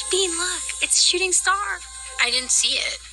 Bean, look, it's a shooting star. I didn't see it.